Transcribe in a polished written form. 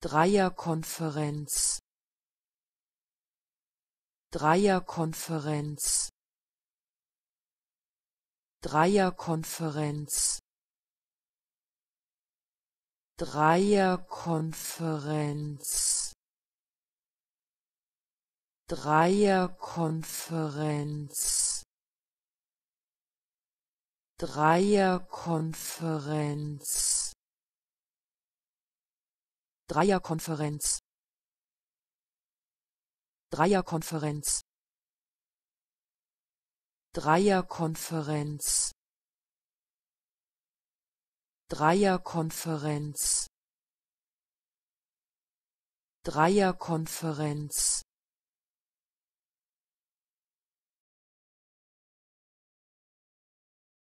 Dreierkonferenz, Dreierkonferenz, Dreierkonferenz, Dreierkonferenz, Dreierkonferenz, Dreierkonferenz, Dreierkonferenz, Dreierkonferenz, Dreierkonferenz, Dreierkonferenz, Dreierkonferenz,